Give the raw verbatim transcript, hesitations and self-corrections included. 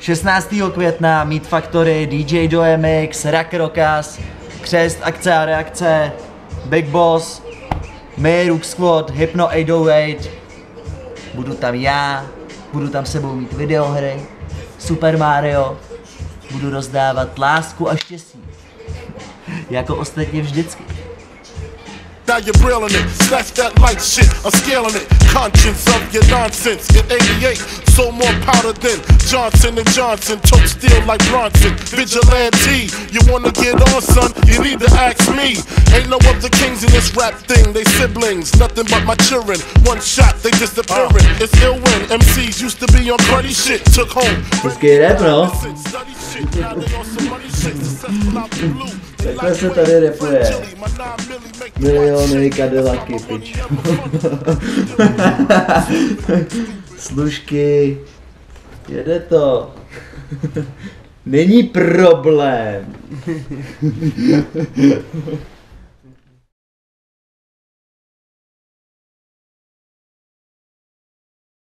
šestnáctého května Meat Factory, D J Joe M X, Rak Rokas, Křest, Akce a reakce, Big Boss, my, Rook Squad, Hypno osm set osm. Budu tam já, budu tam s sebou mít videohry, Super Mario, budu rozdávat lásku a štěstí. Jako ostatně vždycky. Now you're brilling it, snatch that light shit, I'm scaling it. Conscience of your nonsense. In eighty-eight, so more powder than Johnson and Johnson. Tote steel like Bronson. Vigilante, you wanna get on, son? You need to ask me. Ain't no other kings in this rap thing. They siblings, nothing but my children. One shot, they disappearing. Uh. It's ill when M Cs used to be on cruddy shit. Took home. Takhle se tady repuje. Miliony Cadillacy, pič. Služky. Jede to. Není problém.